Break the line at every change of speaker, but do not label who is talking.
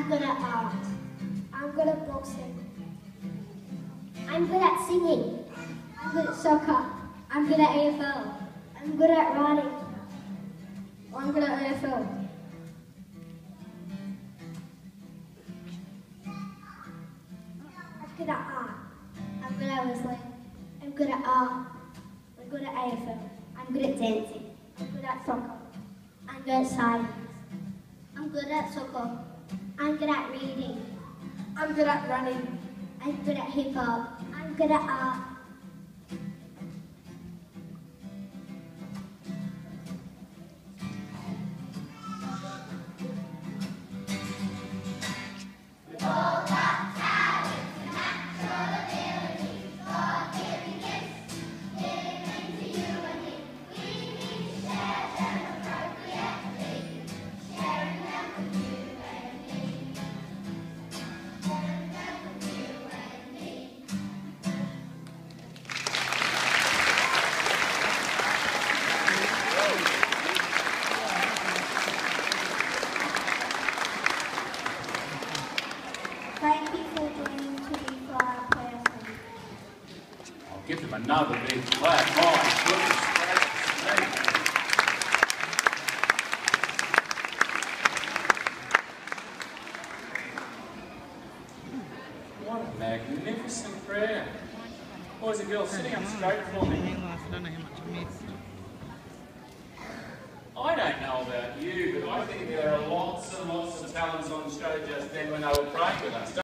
good at art. I'm good at boxing. I'm good at singing. I'm good at soccer. I'm good at AFL. I'm good at writing. I'm good at AFL. I'm good at art. I'm good at whistling. I'm good at art. I'm good at AFL. I'm good at dancing. I'm good at soccer. I'm good at science. I'm good at soccer. I'm good at reading. I'm good at running. I'm good at hip hop. I'm good at art. Thank you for joining to be for our prayer song.
I'll give them another big clap. My goodness gracious me. What a magnificent prayer. Boys and girls, sitting up straight for me.
I don't know how much I missed.
I don't know about you, but I think there are lots and lots of talents on the show just then when they were praying with us.